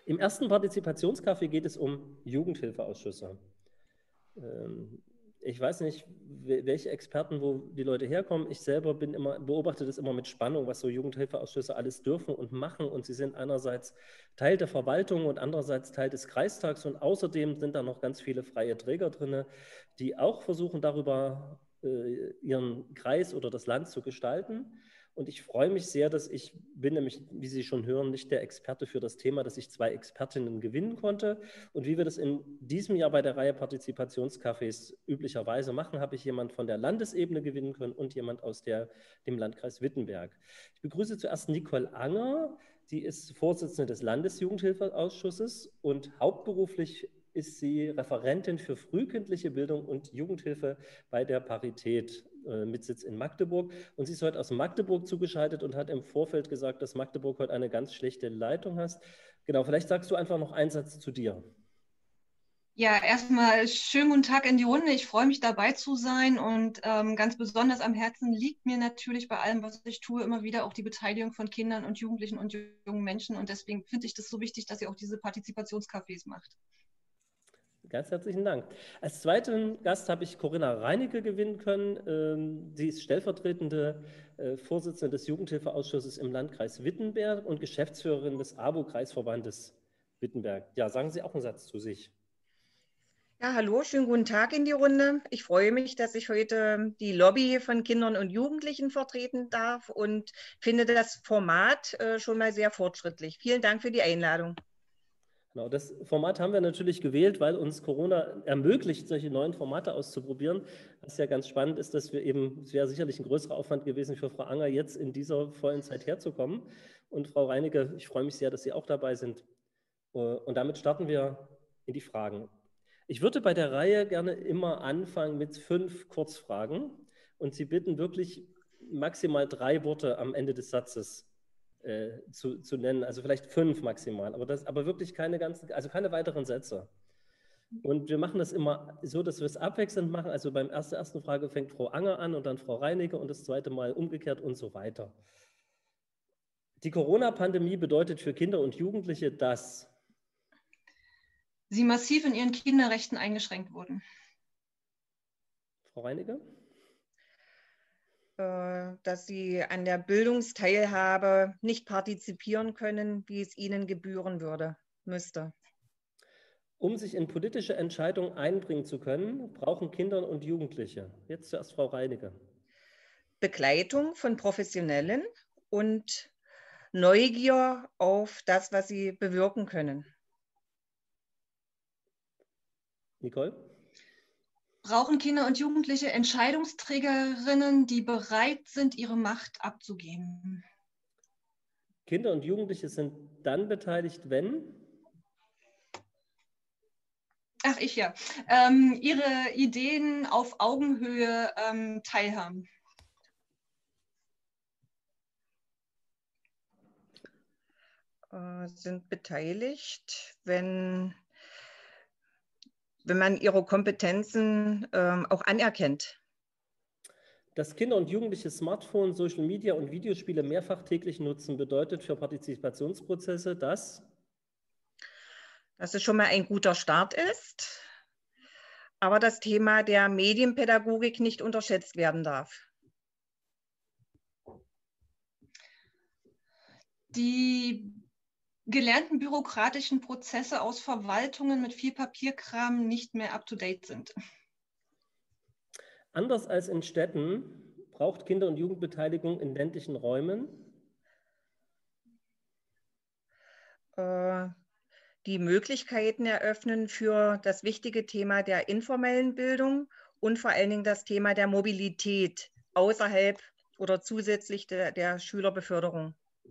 Im ersten Partizipationscafé geht es um Jugendhilfeausschüsse. Ich weiß nicht, welche Experten, wo die Leute herkommen. Ich selber beobachte das immer mit Spannung, was so Jugendhilfeausschüsse alles dürfen und machen. Und sie sind einerseits Teil der Verwaltung und andererseits Teil des Kreistags. Und außerdem sind da noch ganz viele freie Träger drin, die auch versuchen, darüber ihren Kreis oder das Land zu gestalten. Und ich freue mich sehr, dass ich bin nämlich, wie Sie schon hören, nicht der Experte für das Thema, dass ich 2 Expertinnen gewinnen konnte. Und wie wir das in diesem Jahr bei der Reihe Partizipationscafés üblicherweise machen, habe ich jemand von der Landesebene gewinnen können und jemand aus dem Landkreis Wittenberg. Ich begrüße zuerst Nicole Anger. Sie ist Vorsitzende des Landesjugendhilfeausschusses und hauptberuflich ist sie Referentin für frühkindliche Bildung und Jugendhilfe bei der Parität mit Sitz in Magdeburg. Und sie ist heute aus Magdeburg zugeschaltet und hat im Vorfeld gesagt, dass Magdeburg heute eine ganz schlechte Leitung hat. Genau, vielleicht sagst du einfach noch einen Satz zu dir. Ja, erstmal schönen guten Tag in die Runde. Ich freue mich, dabei zu sein und ganz besonders am Herzen liegt mir natürlich bei allem, was ich tue, immer wieder auch die Beteiligung von Kindern und Jugendlichen und jungen Menschen. Und deswegen finde ich das so wichtig, dass ihr auch diese Partizipationscafés macht. Ganz herzlichen Dank. Als zweiten Gast habe ich Corinna Reinecke gewinnen können. Sie ist stellvertretende Vorsitzende des Jugendhilfeausschusses im Landkreis Wittenberg und Geschäftsführerin des ABO-Kreisverbandes Wittenberg. Ja, sagen Sie auch einen Satz zu sich. Ja, hallo, schönen guten Tag in die Runde. Ich freue mich, dass ich heute die Lobby von Kindern und Jugendlichen vertreten darf und finde das Format schon mal sehr fortschrittlich. Vielen Dank für die Einladung. Genau, das Format haben wir natürlich gewählt, weil uns Corona ermöglicht, solche neuen Formate auszuprobieren. Was ja ganz spannend ist, dass es wäre sicherlich ein größerer Aufwand gewesen für Frau Anger, jetzt in dieser vollen Zeit herzukommen. Und Frau Reinecke, ich freue mich sehr, dass Sie auch dabei sind. Und damit starten wir in die Fragen. Ich würde bei der Reihe gerne immer anfangen mit 5 Kurzfragen und Sie bitten wirklich maximal 3 Worte am Ende des Satzes zu nennen, also vielleicht 5 maximal, aber wirklich keine weiteren Sätze. Und wir machen das immer so, dass wir es abwechselnd machen. Also beim ersten Frage fängt Frau Anger an und dann Frau Reinecke und das zweite Mal umgekehrt und so weiter. Die Corona-Pandemie bedeutet für Kinder und Jugendliche, dass sie massiv in ihren Kinderrechten eingeschränkt wurden. Frau Reinecke? Dass sie an der Bildungsteilhabe nicht partizipieren können, wie es ihnen gebühren müsste. Um sich in politische Entscheidungen einbringen zu können, brauchen Kinder und Jugendliche. Jetzt zuerst Frau Reinecke. Begleitung von Professionellen und Neugier auf das, was sie bewirken können. Nicole? Brauchen Kinder und Jugendliche Entscheidungsträgerinnen, die bereit sind, ihre Macht abzugeben? Kinder und Jugendliche sind dann beteiligt, wenn? Ach, ich ja. Ihre Ideen auf Augenhöhe teilhaben. Sind beteiligt, wenn man ihre Kompetenzen auch anerkennt. Dass Kinder und Jugendliche Smartphone, Social Media und Videospiele mehrfach täglich nutzen, bedeutet für Partizipationsprozesse, dass es schon mal ein guter Start ist, aber das Thema der Medienpädagogik nicht unterschätzt werden darf. Die gelernten bürokratischen Prozesse aus Verwaltungen mit viel Papierkram nicht mehr up-to-date sind. Anders als in Städten braucht Kinder- und Jugendbeteiligung in ländlichen Räumen die Möglichkeiten eröffnen für das wichtige Thema der informellen Bildung und vor allen Dingen das Thema der Mobilität außerhalb oder zusätzlich der Schülerbeförderung.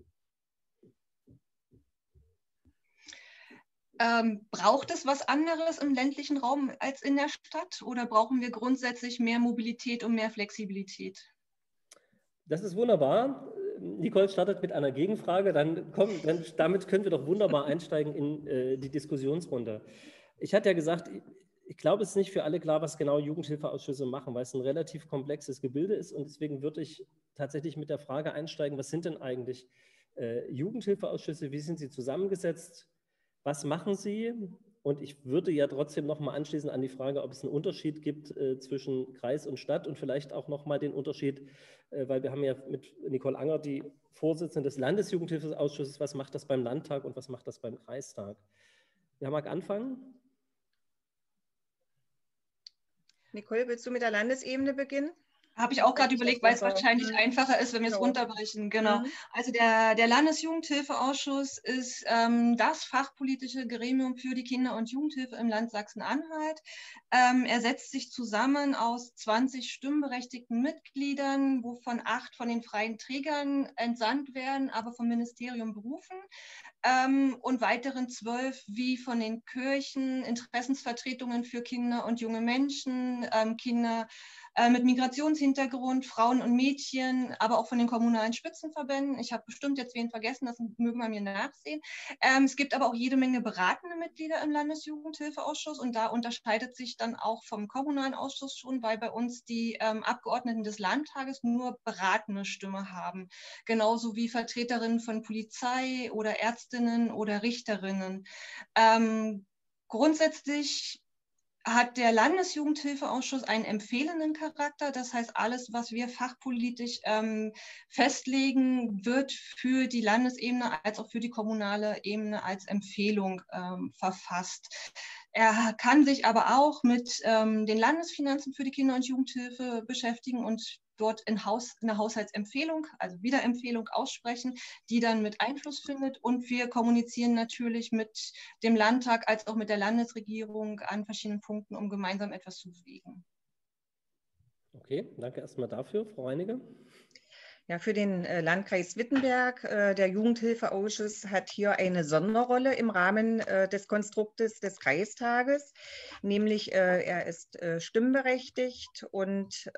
Braucht es was anderes im ländlichen Raum als in der Stadt oder brauchen wir grundsätzlich mehr Mobilität und mehr Flexibilität? Das ist wunderbar. Nicole startet mit einer Gegenfrage, damit können wir doch wunderbar einsteigen in die Diskussionsrunde. Ich hatte ja gesagt, ich glaube, es ist nicht für alle klar, was genau Jugendhilfeausschüsse machen, weil es ein relativ komplexes Gebilde ist und deswegen würde ich tatsächlich mit der Frage einsteigen, was sind denn eigentlich Jugendhilfeausschüsse, wie sind sie zusammengesetzt, Was machen Sie? Und ich würde ja trotzdem nochmal anschließen an die Frage, ob es einen Unterschied gibt zwischen Kreis und Stadt und vielleicht auch nochmal den Unterschied, weil wir haben ja mit Nicole Anger die Vorsitzende des Landesjugendhilfeausschusses, was macht das beim Landtag und was macht das beim Kreistag? Wer mag anfangen? Nicole, willst du mit der Landesebene beginnen? Habe ich auch gerade überlegt, weil es wahrscheinlich einfacher ist, wenn wir es runterbrechen. Genau. Also der Landesjugendhilfeausschuss ist das fachpolitische Gremium für die Kinder- und Jugendhilfe im Land Sachsen-Anhalt. Er setzt sich zusammen aus 20 stimmberechtigten Mitgliedern, wovon 8 von den freien Trägern entsandt werden, aber vom Ministerium berufen. Und weiteren 12 wie von den Kirchen, Interessensvertretungen für Kinder und junge Menschen, Kinder mit Migrationshintergrund, Frauen und Mädchen, aber auch von den kommunalen Spitzenverbänden. Ich habe bestimmt jetzt wen vergessen, das mögen wir mir nachsehen. Es gibt aber auch jede Menge beratende Mitglieder im Landesjugendhilfeausschuss und da unterscheidet sich dann auch vom kommunalen Ausschuss schon, weil bei uns die Abgeordneten des Landtages nur beratende Stimme haben, genauso wie Vertreterinnen von Polizei oder Ärztinnen oder Richterinnen. Grundsätzlich hat der Landesjugendhilfeausschuss einen empfehlenden Charakter. Das heißt, alles, was wir fachpolitisch festlegen, wird für die Landesebene als auch für die kommunale Ebene als Empfehlung verfasst. Er kann sich aber auch mit den Landesfinanzen für die Kinder- und Jugendhilfe beschäftigen und dort in eine Haushaltsempfehlung, also Wiederempfehlung aussprechen, die dann mit Einfluss findet. Und wir kommunizieren natürlich mit dem Landtag als auch mit der Landesregierung an verschiedenen Punkten, um gemeinsam etwas zu bewegen. Okay, danke erstmal dafür, Frau Reinicke. Ja, für den Landkreis Wittenberg, der Jugendhilfeausschuss hat hier eine Sonderrolle im Rahmen des Konstruktes des Kreistages, nämlich er ist stimmberechtigt und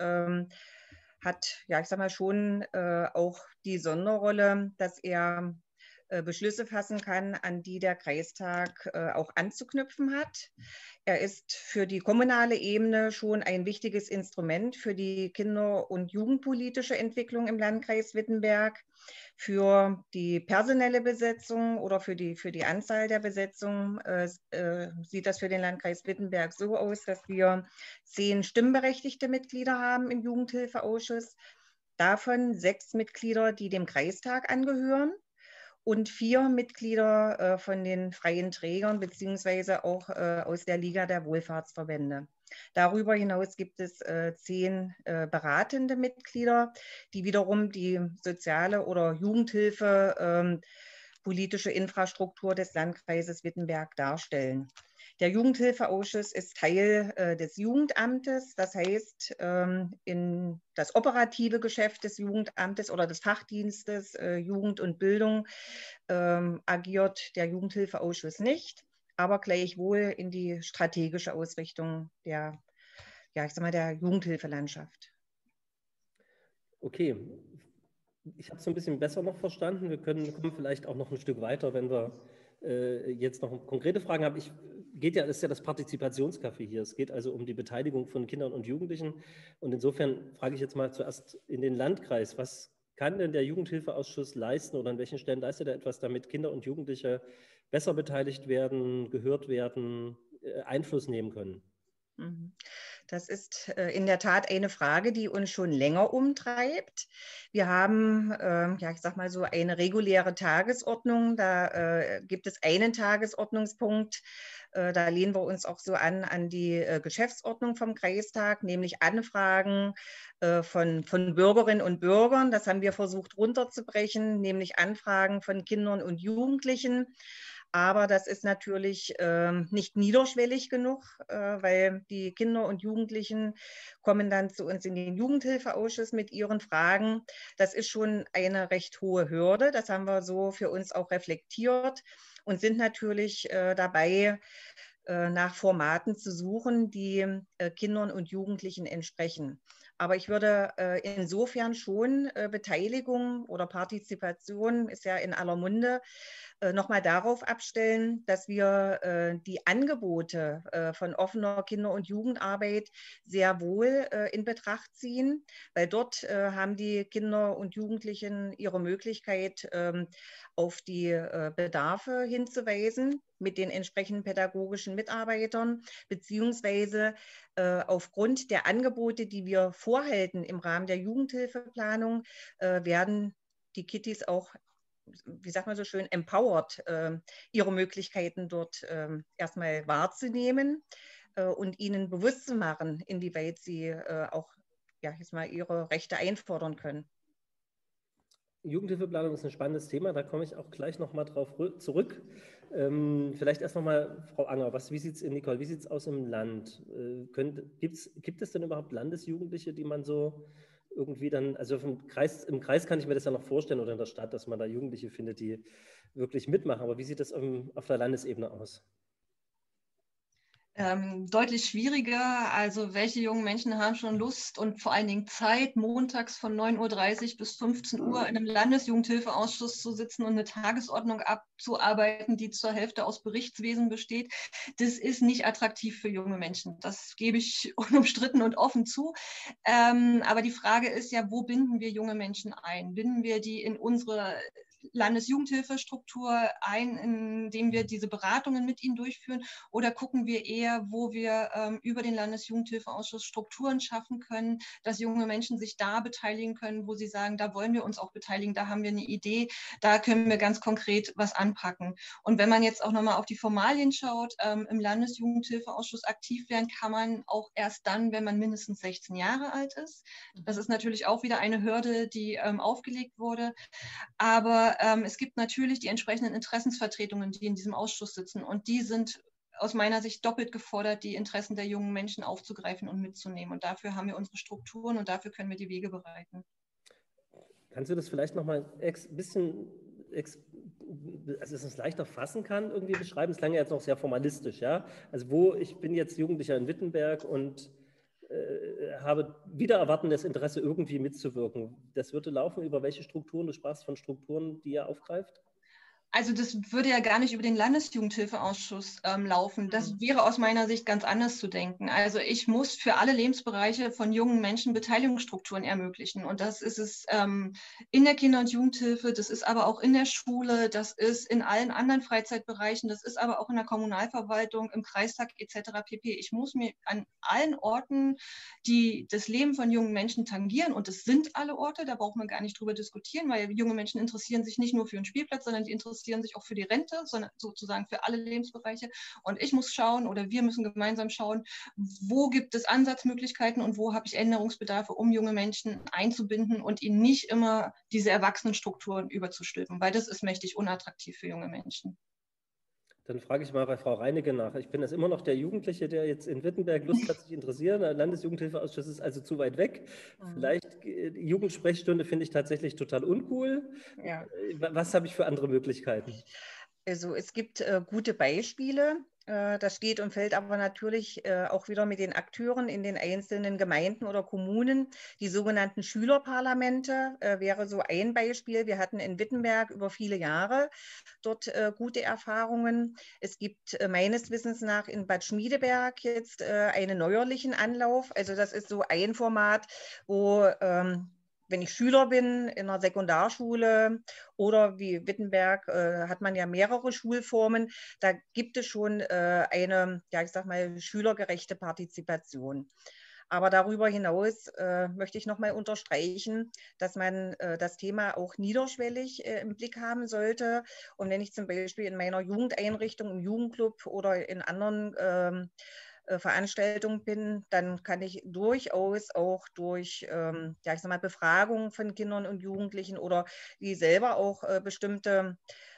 hat, ja, ich sag mal schon auch die Sonderrolle, dass er Beschlüsse fassen kann, an die der Kreistag auch anzuknüpfen hat. Er ist für die kommunale Ebene schon ein wichtiges Instrument für die kinder- und jugendpolitische Entwicklung im Landkreis Wittenberg. Für die personelle Besetzung oder für die Anzahl der Besetzung sieht das für den Landkreis Wittenberg so aus, dass wir 10 stimmberechtigte Mitglieder haben im Jugendhilfeausschuss. Davon 6 Mitglieder, die dem Kreistag angehören. Und 4 Mitglieder von den freien Trägern beziehungsweise auch aus der Liga der Wohlfahrtsverbände. Darüber hinaus gibt es 10 beratende Mitglieder, die wiederum die soziale oder Jugendhilfe politische Infrastruktur des Landkreises Wittenberg darstellen. Der Jugendhilfeausschuss ist Teil des Jugendamtes, das heißt, in das operative Geschäft des Jugendamtes oder des Fachdienstes Jugend und Bildung agiert der Jugendhilfeausschuss nicht, aber gleichwohl in die strategische Ausrichtung der, ja, ich sag mal, der Jugendhilfelandschaft. Okay, ich habe es ein bisschen besser noch verstanden. Wir kommen vielleicht auch noch ein Stück weiter, wenn wir jetzt noch konkrete Fragen haben. Das ist ja das Partizipationscafé hier. Es geht also um die Beteiligung von Kindern und Jugendlichen. Und insofern frage ich jetzt mal zuerst in den Landkreis, was kann denn der Jugendhilfeausschuss leisten oder an welchen Stellen leistet er etwas, damit Kinder und Jugendliche besser beteiligt werden, gehört werden, Einfluss nehmen können? Das ist in der Tat eine Frage, die uns schon länger umtreibt. Wir haben, ja, ich sag mal so, eine reguläre Tagesordnung. Da gibt es einen Tagesordnungspunkt. Da lehnen wir uns auch so an die Geschäftsordnung vom Kreistag, nämlich Anfragen von Bürgerinnen und Bürgern. Das haben wir versucht runterzubrechen, nämlich Anfragen von Kindern und Jugendlichen. Aber das ist natürlich nicht niederschwellig genug, weil die Kinder und Jugendlichen kommen dann zu uns in den Jugendhilfeausschuss mit ihren Fragen. Das ist schon eine recht hohe Hürde. Das haben wir so für uns auch reflektiert und sind natürlich dabei, nach Formaten zu suchen, die Kindern und Jugendlichen entsprechen. Aber ich würde insofern schon Beteiligung oder Partizipation, ist ja in aller Munde, nochmal darauf abstellen, dass wir die Angebote von offener Kinder- und Jugendarbeit sehr wohl in Betracht ziehen, weil dort haben die Kinder und Jugendlichen ihre Möglichkeit, auf die Bedarfe hinzuweisen mit den entsprechenden pädagogischen Mitarbeitern, beziehungsweise aufgrund der Angebote, die wir vorhalten im Rahmen der Jugendhilfeplanung, werden die Kittis auch, wie sagt man so schön, empowered, ihre Möglichkeiten dort erstmal wahrzunehmen und ihnen bewusst zu machen, inwieweit sie auch jetzt mal ihre Rechte einfordern können. Jugendhilfeplanung ist ein spannendes Thema, da komme ich auch gleich nochmal drauf zurück. Vielleicht erst nochmal, Frau Anger, Nicole, wie sieht es aus im Land? Gibt es denn überhaupt Landesjugendliche, die man so irgendwie dann, also im Kreis kann ich mir das ja noch vorstellen oder in der Stadt, dass man da Jugendliche findet, die wirklich mitmachen, aber wie sieht das auf der Landesebene aus? Deutlich schwieriger. Also welche jungen Menschen haben schon Lust und vor allen Dingen Zeit, montags von 9:30 Uhr bis 15 Uhr in einem Landesjugendhilfeausschuss zu sitzen und eine Tagesordnung abzuarbeiten, die zur Hälfte aus Berichtswesen besteht. Das ist nicht attraktiv für junge Menschen. Das gebe ich unumstritten und offen zu. Aber die Frage ist ja, wo binden wir junge Menschen ein? Binden wir die in unsere Landesjugendhilfestruktur ein, indem wir diese Beratungen mit ihnen durchführen, oder gucken wir eher, wo wir über den Landesjugendhilfeausschuss Strukturen schaffen können, dass junge Menschen sich da beteiligen können, wo sie sagen, da wollen wir uns auch beteiligen, da haben wir eine Idee, da können wir ganz konkret was anpacken. Und wenn man jetzt auch nochmal auf die Formalien schaut, im Landesjugendhilfeausschuss aktiv werden kann man auch erst dann, wenn man mindestens 16 Jahre alt ist. Das ist natürlich auch wieder eine Hürde, die aufgelegt wurde. Aber es gibt natürlich die entsprechenden Interessensvertretungen, die in diesem Ausschuss sitzen. Und die sind aus meiner Sicht doppelt gefordert, die Interessen der jungen Menschen aufzugreifen und mitzunehmen. Und dafür haben wir unsere Strukturen und dafür können wir die Wege bereiten. Kannst du das vielleicht nochmal ein bisschen, also dass es leichter fassen kann, irgendwie beschreiben? Es klang ja jetzt noch sehr formalistisch, ja? Also ich bin jetzt Jugendlicher in Wittenberg und habe wieder erwartendes Interesse, irgendwie mitzuwirken. Das würde laufen über welche Strukturen? Du sprachst von Strukturen, die ihr aufgreift? Also das würde ja gar nicht über den Landesjugendhilfeausschuss laufen. Das wäre aus meiner Sicht ganz anders zu denken. Also ich muss für alle Lebensbereiche von jungen Menschen Beteiligungsstrukturen ermöglichen. Und das ist es in der Kinder- und Jugendhilfe, das ist aber auch in der Schule, das ist in allen anderen Freizeitbereichen, das ist aber auch in der Kommunalverwaltung, im Kreistag etc. pp. Ich muss mir an allen Orten, die das Leben von jungen Menschen tangieren, und das sind alle Orte, da braucht man gar nicht drüber diskutieren, weil junge Menschen interessieren sich nicht nur für einen Spielplatz, sondern die interessieren sich auch für die Rente, sondern sozusagen für alle Lebensbereiche. Und ich muss schauen, oder wir müssen gemeinsam schauen, wo gibt es Ansatzmöglichkeiten und wo habe ich Änderungsbedarfe, um junge Menschen einzubinden und ihnen nicht immer diese Erwachsenenstrukturen überzustülpen, weil das ist mächtig unattraktiv für junge Menschen. Dann frage ich mal bei Frau Reinecke nach. Ich bin das immer noch der Jugendliche, der jetzt in Wittenberg Lust hat, sich interessieren. Der Landesjugendhilfeausschuss ist also zu weit weg. Vielleicht die Jugendsprechstunde finde ich tatsächlich total uncool. Ja. Was habe ich für andere Möglichkeiten? Also es gibt gute Beispiele. Das steht und fällt aber natürlich auch wieder mit den Akteuren in den einzelnen Gemeinden oder Kommunen. Die sogenannten Schülerparlamente wäre so ein Beispiel. Wir hatten in Wittenberg über viele Jahre dort gute Erfahrungen. Es gibt meines Wissens nach in Bad Schmiedeberg jetzt einen neuerlichen Anlauf. Also das ist so ein Format, wo wenn ich Schüler bin in einer Sekundarschule oder wie Wittenberg hat man ja mehrere Schulformen, da gibt es schon eine, ja, ich sag mal, schülergerechte Partizipation. Aber darüber hinaus möchte ich nochmal unterstreichen, dass man das Thema auch niederschwellig im Blick haben sollte. Und wenn ich zum Beispiel in meiner Jugendeinrichtung, im Jugendclub oder in anderen Veranstaltung bin, dann kann ich durchaus auch durch ja, ich sag mal, Befragungen von Kindern und Jugendlichen oder die selber auch bestimmte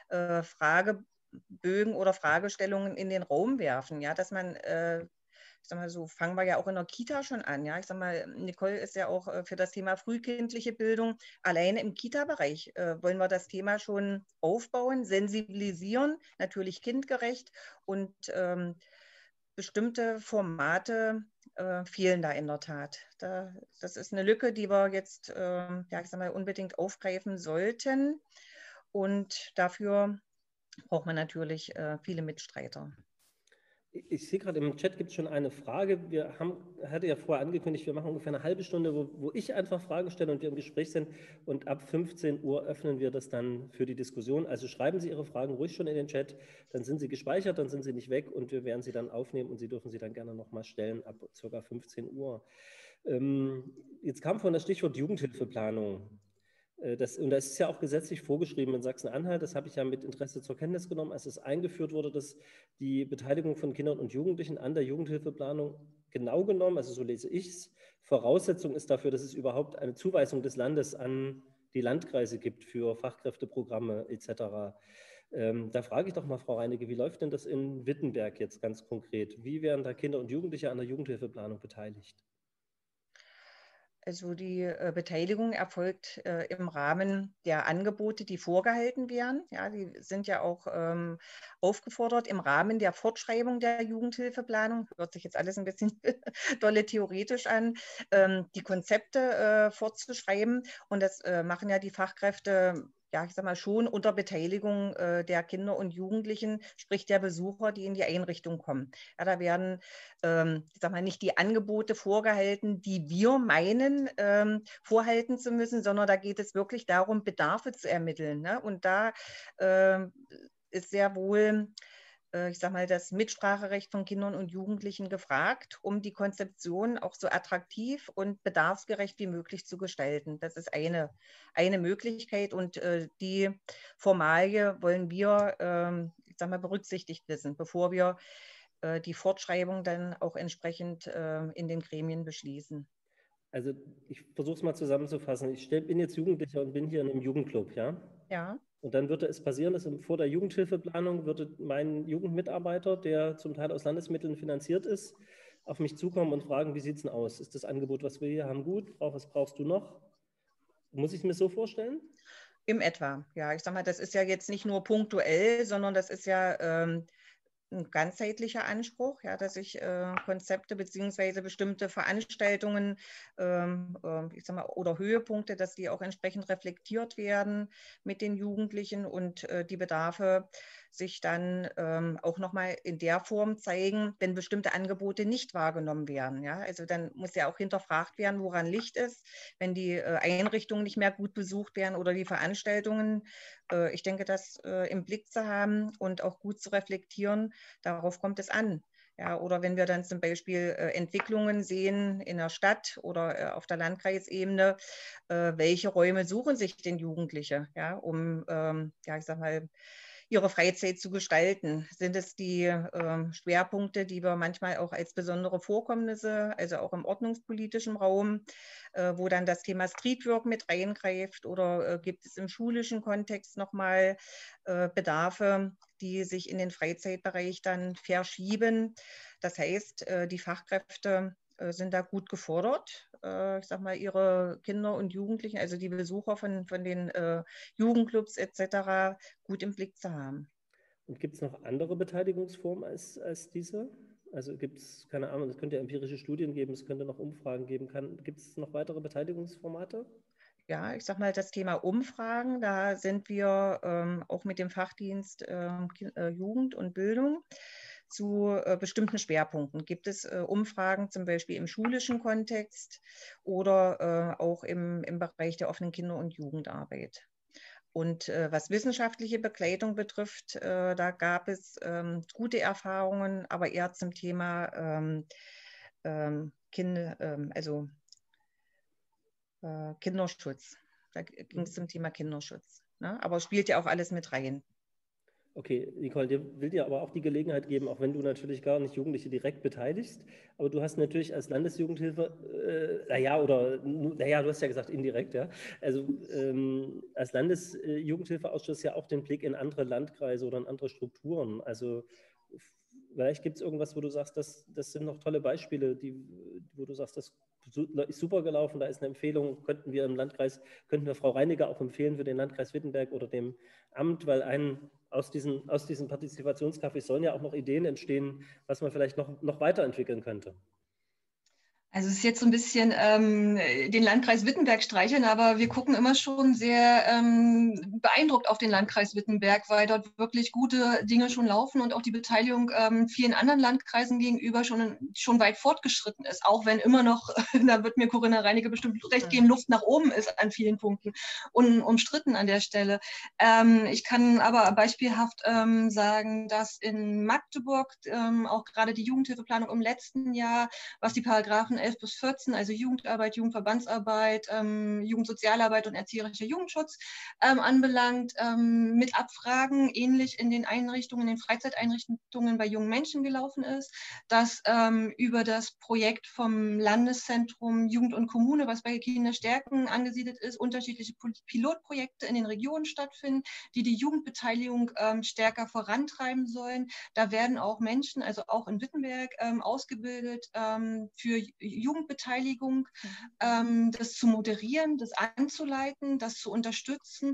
Fragebögen oder Fragestellungen in den Raum werfen, ja, dass man ich sag mal, so fangen wir ja auch in der Kita schon an. Ja? Ich sag mal, Nicole ist ja auch für das Thema frühkindliche Bildung. Alleine im Kita-Bereich wollen wir das Thema schon aufbauen, sensibilisieren, natürlich kindgerecht und bestimmte Formate fehlen da in der Tat. Das ist eine Lücke, die wir jetzt ja, ich sag mal, unbedingt aufgreifen sollten. Und dafür braucht man natürlich viele Mitstreiter. Ich sehe gerade im Chat gibt es schon eine Frage. Hatte ja vorher angekündigt, wir machen ungefähr eine halbe Stunde, wo ich einfach Fragen stelle und wir im Gespräch sind. Und ab 15 Uhr öffnen wir das dann für die Diskussion. Also schreiben Sie Ihre Fragen ruhig schon in den Chat, dann sind sie gespeichert, dann sind sie nicht weg und wir werden sie dann aufnehmen und Sie dürfen sie dann gerne nochmal stellen ab ca. 15 Uhr. Jetzt kam von das Stichwort Jugendhilfeplanung. Und das ist ja auch gesetzlich vorgeschrieben in Sachsen-Anhalt. Das habe ich ja mit Interesse zur Kenntnis genommen, als es eingeführt wurde, dass die Beteiligung von Kindern und Jugendlichen an der Jugendhilfeplanung genau genommen, also so lese ich es, Voraussetzung ist dafür, dass es überhaupt eine Zuweisung des Landes an die Landkreise gibt für Fachkräfteprogramme etc. Da frage ich doch mal, Frau Reinecke, wie läuft denn das in Wittenberg jetzt ganz konkret? Wie werden da Kinder und Jugendliche an der Jugendhilfeplanung beteiligt? Also die Beteiligung erfolgt im Rahmen der Angebote, die vorgehalten werden. Ja, die sind ja auch aufgefordert im Rahmen der Fortschreibung der Jugendhilfeplanung. Hört sich jetzt alles ein bisschen dolle theoretisch an, die Konzepte fortzuschreiben. Und das machen ja die Fachkräfte, ja, ich sag mal, schon unter Beteiligung der Kinder und Jugendlichen, sprich der Besucher, die in die Einrichtung kommen. Ja, da werden, ich sag mal, nicht die Angebote vorgehalten, die wir meinen, vorhalten zu müssen, sondern da geht es wirklich darum, Bedarfe zu ermitteln. Ne? Und da ist sehr wohl, ich sag mal, das Mitspracherecht von Kindern und Jugendlichen gefragt, um die Konzeption auch so attraktiv und bedarfsgerecht wie möglich zu gestalten. Das ist eine Möglichkeit und die Formalie wollen wir, ich sag mal, berücksichtigt wissen, bevor wir die Fortschreibung dann auch entsprechend in den Gremien beschließen. Also ich versuche es mal zusammenzufassen. Ich bin jetzt Jugendlicher und bin hier in einem Jugendclub, ja? Ja. Und dann würde es passieren, dass vor der Jugendhilfeplanung würde mein Jugendmitarbeiter, der zum Teil aus Landesmitteln finanziert ist, auf mich zukommen und fragen, wie sieht es denn aus? Ist das Angebot, was wir hier haben, gut? Was brauchst du noch? Muss ich mir so vorstellen? Im etwa, ja. Ich sag mal, das ist ja jetzt nicht nur punktuell, sondern das ist ja ein ganzheitlicher Anspruch, ja, dass ich Konzepte beziehungsweise bestimmte Veranstaltungen, ich sag mal, oder Höhepunkte, dass die auch entsprechend reflektiert werden mit den Jugendlichen und die Bedarfe sich dann auch nochmal in der Form zeigen, wenn bestimmte Angebote nicht wahrgenommen werden. Ja? Also dann muss ja auch hinterfragt werden, woran liegt es, wenn die Einrichtungen nicht mehr gut besucht werden oder die Veranstaltungen. Ich denke, das im Blick zu haben und auch gut zu reflektieren, darauf kommt es an. Ja, oder wenn wir dann zum Beispiel Entwicklungen sehen in der Stadt oder auf der Landkreisebene, welche Räume suchen sich denn Jugendliche, ja, um, ja, ich sag mal, ihre Freizeit zu gestalten? Sind es die Schwerpunkte, die wir manchmal auch als besondere Vorkommnisse, also auch im ordnungspolitischen Raum, wo dann das Thema Streetwork mit reingreift, oder gibt es im schulischen Kontext nochmal Bedarfe, die sich in den Freizeitbereich dann verschieben? Das heißt, die Fachkräfte sind da gut gefordert, ich sag mal, ihre Kinder und Jugendlichen, also die Besucher von den Jugendclubs etc. gut im Blick zu haben. Und gibt es noch andere Beteiligungsformen als diese? Also gibt es, keine Ahnung, es könnte ja empirische Studien geben, es könnte noch Umfragen geben. Gibt es noch weitere Beteiligungsformate? Ja, ich sag mal, das Thema Umfragen, da sind wir auch mit dem Fachdienst Jugend und Bildung zu bestimmten Schwerpunkten. Gibt es Umfragen zum Beispiel im schulischen Kontext oder auch im Bereich der offenen Kinder- und Jugendarbeit? Und was wissenschaftliche Begleitung betrifft, da gab es gute Erfahrungen, aber eher zum Thema Kinderschutz. Da ging es zum Thema Kinderschutz. Ne? Aber es spielt ja auch alles mit rein. Okay, Nicole, will dir aber auch die Gelegenheit geben, auch wenn du natürlich gar nicht Jugendliche direkt beteiligst, aber du hast natürlich als Landesjugendhilfe, du hast ja gesagt indirekt, ja, also als Landesjugendhilfeausschuss ja auch den Blick in andere Landkreise oder in andere Strukturen. Also vielleicht gibt es irgendwas, wo du sagst, das sind noch tolle Beispiele, wo du sagst, das ist super gelaufen, da ist eine Empfehlung, könnten wir Frau Reinecke auch empfehlen für den Landkreis Wittenberg oder dem Amt, weil aus diesen Partizipationscafés sollen ja auch noch Ideen entstehen, was man vielleicht noch weiterentwickeln könnte. Also es ist jetzt so ein bisschen den Landkreis Wittenberg streicheln, aber wir gucken immer schon sehr beeindruckt auf den Landkreis Wittenberg, weil dort wirklich gute Dinge schon laufen und auch die Beteiligung vielen anderen Landkreisen gegenüber schon weit fortgeschritten ist, auch wenn immer noch, da wird mir Corinna Reinicke bestimmt recht geben, Luft nach oben ist an vielen Punkten, umstritten an der Stelle. Ich kann aber beispielhaft sagen, dass in Magdeburg auch gerade die Jugendhilfeplanung im letzten Jahr, was die Paragraphen 11 bis 14, also Jugendarbeit, Jugendverbandsarbeit, Jugendsozialarbeit und erzieherischer Jugendschutz anbelangt, mit Abfragen ähnlich in den Einrichtungen, in den Freizeiteinrichtungen bei jungen Menschen gelaufen ist, dass über das Projekt vom Landeszentrum Jugend und Kommune, was bei Kinderstärken angesiedelt ist, unterschiedliche Pilotprojekte in den Regionen stattfinden, die die Jugendbeteiligung stärker vorantreiben sollen. Da werden auch Menschen, also auch in Wittenberg, ausgebildet für Jugendbeteiligung, das zu moderieren, das anzuleiten, das zu unterstützen.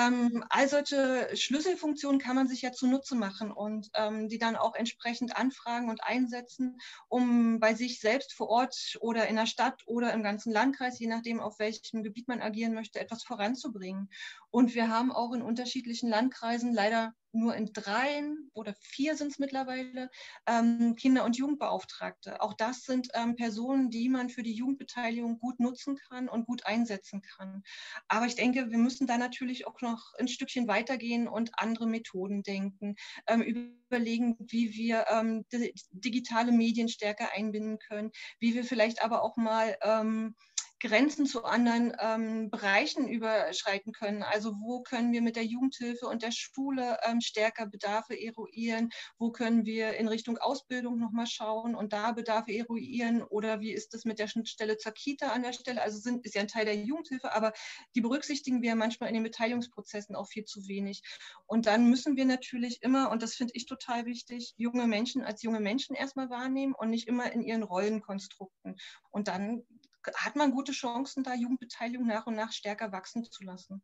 All solche Schlüsselfunktionen kann man sich ja zunutze machen und die dann auch entsprechend anfragen und einsetzen, um bei sich selbst vor Ort oder in der Stadt oder im ganzen Landkreis, je nachdem, auf welchem Gebiet man agieren möchte, etwas voranzubringen. Und wir haben auch in unterschiedlichen Landkreisen, leider nur in 3 oder 4 sind es mittlerweile, Kinder- und Jugendbeauftragte. Auch das sind Personen, die man für die Jugendbeteiligung gut nutzen kann und gut einsetzen kann. Aber ich denke, wir müssen da natürlich auch noch ein Stückchen weitergehen und andere Methoden denken, überlegen, wie wir digitale Medien stärker einbinden können, wie wir vielleicht aber auch mal Grenzen zu anderen Bereichen überschreiten können. Also wo können wir mit der Jugendhilfe und der Schule stärker Bedarfe eruieren? Wo können wir in Richtung Ausbildung nochmal schauen und da Bedarfe eruieren? Oder wie ist es mit der Schnittstelle zur Kita an der Stelle? Also ist ja ein Teil der Jugendhilfe, aber die berücksichtigen wir manchmal in den Beteiligungsprozessen auch viel zu wenig. Und dann müssen wir natürlich immer, und das finde ich total wichtig, junge Menschen als junge Menschen erstmal wahrnehmen und nicht immer in ihren Rollenkonstrukten. Und dann hat man gute Chancen, da Jugendbeteiligung nach und nach stärker wachsen zu lassen.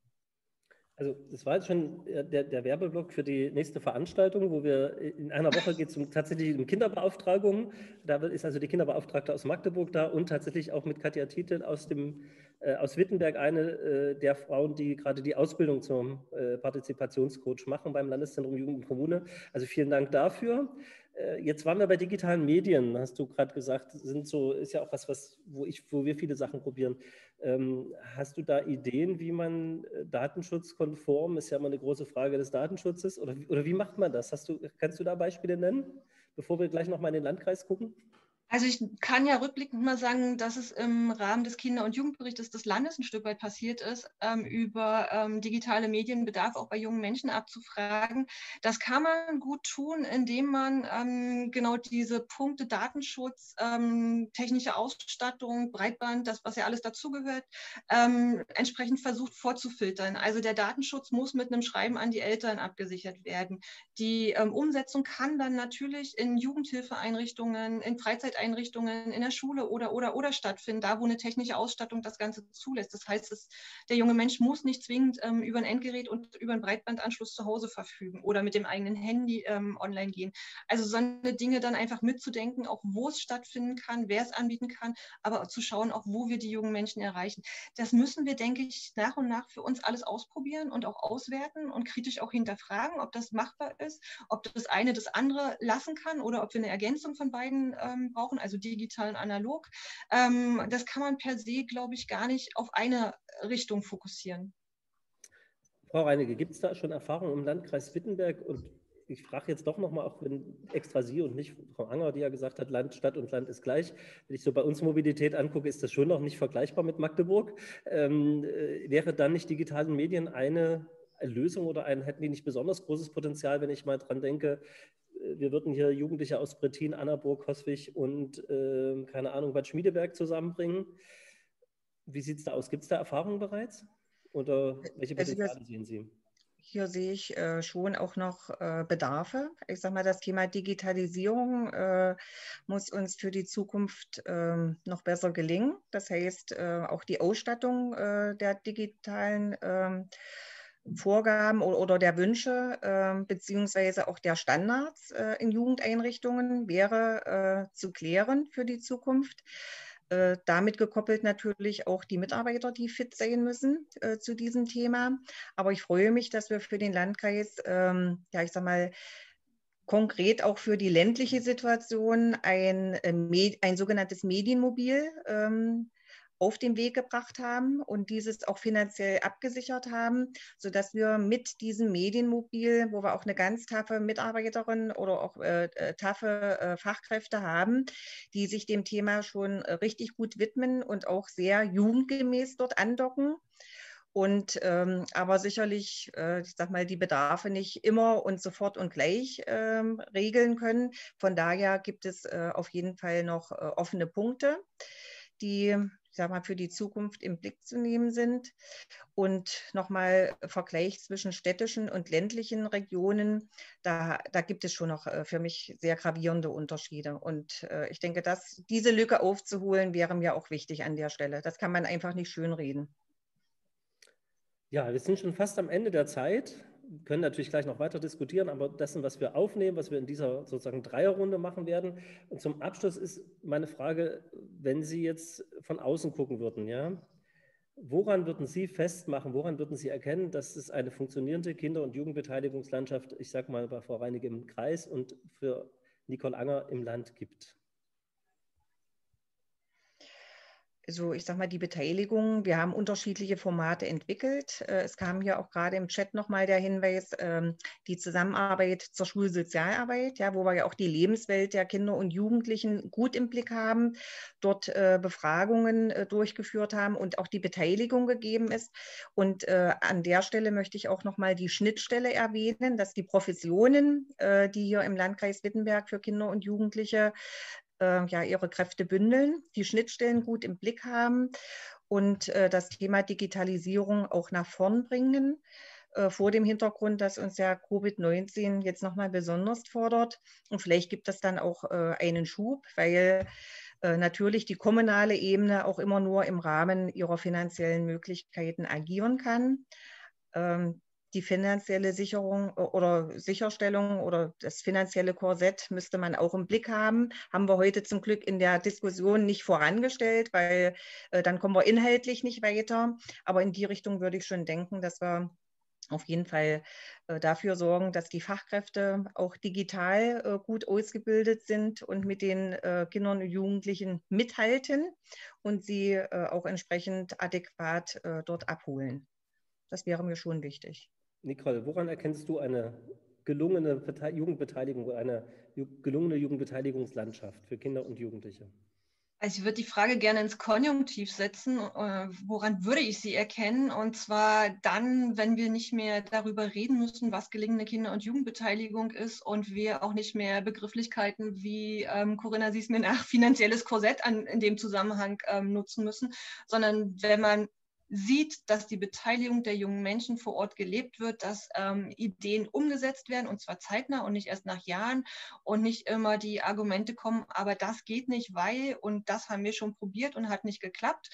Also das war jetzt schon der Werbeblock für die nächste Veranstaltung, wo wir in einer Woche geht es tatsächlich um Kinderbeauftragung. Da ist also die Kinderbeauftragte aus Magdeburg da und tatsächlich auch mit Katja Titel aus Wittenberg, eine der Frauen, die gerade die Ausbildung zum Partizipationscoach machen beim Landeszentrum Jugend und Kommune. Also vielen Dank dafür. Jetzt waren wir bei digitalen Medien, hast du gerade gesagt, ist ja auch was, wo wir viele Sachen probieren. Hast du da Ideen, wie man datenschutzkonform, ist ja immer eine große Frage des Datenschutzes, oder wie macht man das? Kannst du da Beispiele nennen, bevor wir gleich nochmal in den Landkreis gucken? Also ich kann ja rückblickend mal sagen, dass es im Rahmen des Kinder- und Jugendberichtes des Landes ein Stück weit passiert ist, über digitale Medienbedarf auch bei jungen Menschen abzufragen. Das kann man gut tun, indem man genau diese Punkte Datenschutz, technische Ausstattung, Breitband, das, was ja alles dazugehört, entsprechend versucht vorzufiltern. Also der Datenschutz muss mit einem Schreiben an die Eltern abgesichert werden. Die Umsetzung kann dann natürlich in Jugendhilfeeinrichtungen, in Freizeiteinrichtungen, in der Schule oder stattfinden, da wo eine technische Ausstattung das Ganze zulässt. Das heißt, der junge Mensch muss nicht zwingend über ein Endgerät und über einen Breitbandanschluss zu Hause verfügen oder mit dem eigenen Handy online gehen. Also so eine Dinge dann einfach mitzudenken, auch wo es stattfinden kann, wer es anbieten kann, aber auch zu schauen, auch wo wir die jungen Menschen erreichen. Das müssen wir, denke ich, nach und nach für uns alles ausprobieren und auch auswerten und kritisch auch hinterfragen, ob das machbar ist, ob das eine das andere lassen kann oder ob wir eine Ergänzung von beiden brauchen, also digital und analog. Das kann man per se, glaube ich, gar nicht auf eine Richtung fokussieren. Frau Reinicke, gibt es da schon Erfahrungen im Landkreis Wittenberg? Und ich frage jetzt doch nochmal, auch wenn extra Sie und nicht Frau Anger, die ja gesagt hat, Stadt und Land ist gleich. Wenn ich so bei uns Mobilität angucke, ist das schon noch nicht vergleichbar mit Magdeburg. Wäre dann nicht digitalen Medien eine Lösung oder hätten die nicht besonders großes Potenzial, wenn ich mal dran denke, wir würden hier Jugendliche aus Brettin, Annaburg, Coswig und keine Ahnung, Bad Schmiedeberg zusammenbringen. Wie sieht es da aus? Gibt es da Erfahrungen bereits? Oder welche Potenziale sehen Sie? Hier sehe ich schon auch noch Bedarfe. Ich sage mal, das Thema Digitalisierung muss uns für die Zukunft noch besser gelingen. Das heißt, auch die Ausstattung der digitalen Vorgaben oder der Wünsche beziehungsweise auch der Standards in Jugendeinrichtungen wäre zu klären für die Zukunft. Damit gekoppelt natürlich auch die Mitarbeiter, die fit sein müssen zu diesem Thema. Aber ich freue mich, dass wir für den Landkreis, ich sag mal, konkret auch für die ländliche Situation ein sogenanntes Medienmobil auf den Weg gebracht haben und dieses auch finanziell abgesichert haben, sodass wir mit diesem Medienmobil, wo wir auch eine ganz taffe Mitarbeiterin oder auch taffe Fachkräfte haben, die sich dem Thema schon richtig gut widmen und auch sehr jugendgemäß dort andocken. Und aber sicherlich, ich sag mal, die Bedarfe nicht immer und sofort und gleich regeln können. Von daher gibt es auf jeden Fall noch offene Punkte, die, ich sag mal, für die Zukunft im Blick zu nehmen sind. Und nochmal Vergleich zwischen städtischen und ländlichen Regionen, da gibt es schon noch für mich sehr gravierende Unterschiede. Und ich denke, diese Lücke aufzuholen, wäre mir auch wichtig an der Stelle. Das kann man einfach nicht schönreden. Ja, wir sind schon fast am Ende der Zeit. Wir können natürlich gleich noch weiter diskutieren, aber dessen, was wir aufnehmen, was wir in dieser sozusagen Dreierrunde machen werden. Und zum Abschluss ist meine Frage, wenn Sie jetzt von außen gucken würden, ja, woran würden Sie festmachen, woran würden Sie erkennen, dass es eine funktionierende Kinder- und Jugendbeteiligungslandschaft, ich sage mal bei Frau Reinig im Kreis und für Nicole Anger im Land gibt? Also ich sage mal, die Beteiligung, wir haben unterschiedliche Formate entwickelt. Es kam hier auch gerade im Chat nochmal der Hinweis, die Zusammenarbeit zur Schulsozialarbeit, ja, wo wir ja auch die Lebenswelt der Kinder und Jugendlichen gut im Blick haben, dort Befragungen durchgeführt haben und auch die Beteiligung gegeben ist. Und an der Stelle möchte ich auch nochmal die Schnittstelle erwähnen, dass die Professionen, die hier im Landkreis Wittenberg für Kinder und Jugendliche ihre Kräfte bündeln, die Schnittstellen gut im Blick haben und das Thema Digitalisierung auch nach vorn bringen, vor dem Hintergrund, dass uns ja Covid-19 jetzt nochmal besonders fordert. Und vielleicht gibt es dann auch einen Schub, weil natürlich die kommunale Ebene auch immer nur im Rahmen ihrer finanziellen Möglichkeiten agieren kann. Die finanzielle Sicherung oder Sicherstellung oder das finanzielle Korsett müsste man auch im Blick haben. Haben wir heute zum Glück in der Diskussion nicht vorangestellt, weil dann kommen wir inhaltlich nicht weiter. Aber in die Richtung würde ich schon denken, dass wir auf jeden Fall dafür sorgen, dass die Fachkräfte auch digital gut ausgebildet sind und mit den Kindern und Jugendlichen mithalten und sie auch entsprechend adäquat dort abholen. Das wäre mir schon wichtig. Nicole, woran erkennst du eine gelungene Jugendbeteiligung, eine gelungene Jugendbeteiligungslandschaft für Kinder und Jugendliche? Also ich würde die Frage gerne ins Konjunktiv setzen. Woran würde ich sie erkennen? Und zwar dann, wenn wir nicht mehr darüber reden müssen, was gelingende Kinder- und Jugendbeteiligung ist und wir auch nicht mehr Begrifflichkeiten wie Corinna siehst mir nach finanzielles Korsett in dem Zusammenhang nutzen müssen, sondern wenn man sieht, dass die Beteiligung der jungen Menschen vor Ort gelebt wird, dass Ideen umgesetzt werden und zwar zeitnah und nicht erst nach Jahren und nicht immer die Argumente kommen, aber das geht nicht, weil und das haben wir schon probiert und hat nicht geklappt.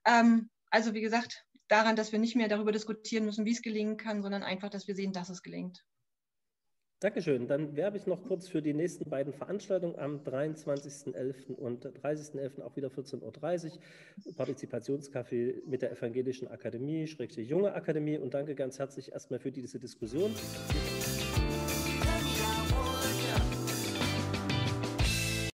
Also wie gesagt, daran, dass wir nicht mehr darüber diskutieren müssen, wie es gelingen kann, sondern einfach, dass wir sehen, dass es gelingt. Dankeschön. Dann werbe ich noch kurz für die nächsten beiden Veranstaltungen am 23.11. und 30.11. auch wieder 14:30 Uhr. Partizipationscafé mit der Evangelischen Akademie, Junge Akademie. Und danke ganz herzlich erstmal für diese Diskussion.